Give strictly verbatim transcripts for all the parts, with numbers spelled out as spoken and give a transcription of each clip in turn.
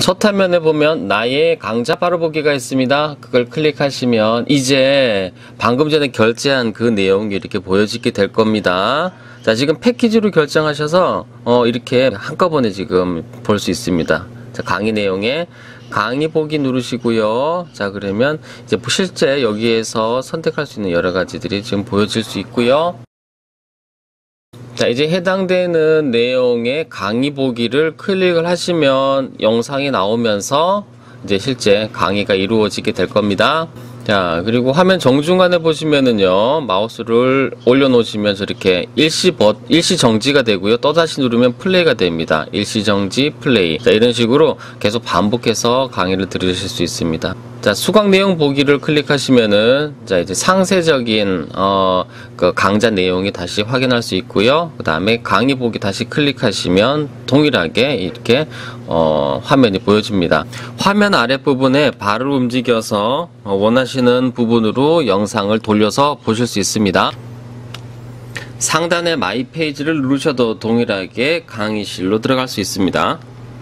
첫 화면에 보면 나의 강좌 바로 보기가 있습니다. 그걸 클릭하시면 이제 방금 전에 결제한 그 내용이 이렇게 보여지게 될 겁니다. 자, 지금 패키지로 결정하셔서 어, 이렇게 한꺼번에 지금 볼 수 있습니다. 자, 강의 내용에 강의 보기 누르시고요. 자, 그러면 이제 실제 여기에서 선택할 수 있는 여러 가지들이 지금 보여질 수 있고요. 자, 이제 해당되는 내용의 강의 보기를 클릭을 하시면 영상이 나오면서 이제 실제 강의가 이루어지게 될 겁니다. 자, 그리고 화면 정중간에 보시면은요, 마우스를 올려놓으시면 저렇게 일시 버, 일시 정지가 되고요. 또다시 누르면 플레이가 됩니다. 일시 정지, 플레이. 자, 이런 식으로 계속 반복해서 강의를 들으실 수 있습니다. 자, 수강 내용 보기를 클릭하시면은, 자, 이제 상세적인, 어, 그 강좌 내용이 다시 확인할 수 있고요. 그 다음에 강의 보기 다시 클릭하시면 동일하게 이렇게, 어, 화면이 보여집니다. 화면 아랫부분에 발을 움직여서 어, 원하시는 부분으로 영상을 돌려서 보실 수 있습니다. 상단의 마이 페이지를 누르셔도 동일하게 강의실로 들어갈 수 있습니다.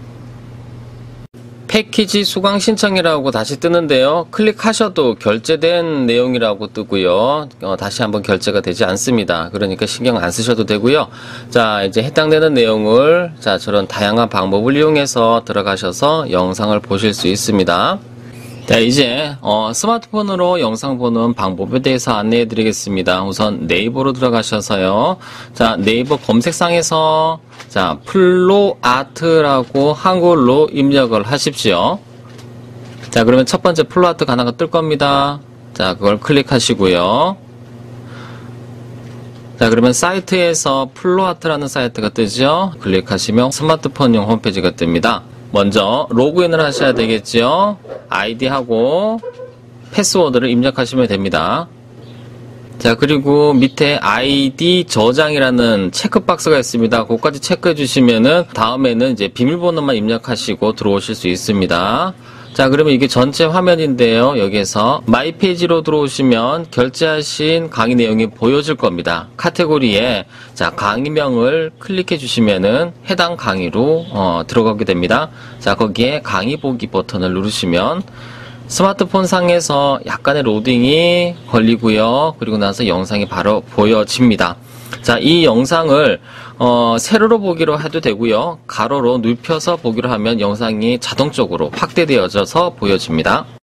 패키지 수강 신청이라고 다시 뜨는데요. 클릭하셔도 결제된 내용이라고 뜨고요. 어, 다시 한번 결제가 되지 않습니다. 그러니까 신경 안 쓰셔도 되고요. 자, 이제 해당되는 내용을 자, 저런 다양한 방법을 이용해서 들어가셔서 영상을 보실 수 있습니다. 자, 이제 어, 스마트폰으로 영상 보는 방법에 대해서 안내해 드리겠습니다. 우선 네이버로 들어가셔서요. 자, 네이버 검색상에서 자, 플로아트라고 한글로 입력을 하십시오. 자, 그러면 첫 번째 플로아트 하나가 뜰 겁니다. 자, 그걸 클릭하시고요. 자, 그러면 사이트에서 플로아트라는 사이트가 뜨죠. 클릭하시면 스마트폰용 홈페이지가 뜹니다. 먼저 로그인을 하셔야 되겠죠. 아이디하고 패스워드를 입력하시면 됩니다. 자, 그리고 밑에 아이디 저장이라는 체크박스가 있습니다. 그것까지 체크해 주시면은 다음에는 이제 비밀번호만 입력하시고 들어오실 수 있습니다. 자, 그러면 이게 전체 화면인데요. 여기에서 마이 페이지로 들어오시면 결제하신 강의 내용이 보여질 겁니다. 카테고리에 자, 강의명을 클릭해 주시면은 해당 강의로 어, 들어가게 됩니다. 자, 거기에 강의 보기 버튼을 누르시면 스마트폰 상에서 약간의 로딩이 걸리고요. 그리고 나서 영상이 바로 보여집니다. 자, 이 영상을 어, 세로로 보기로 해도 되고요. 가로로 눕혀서 보기로 하면 영상이 자동적으로 확대되어져서 보여집니다.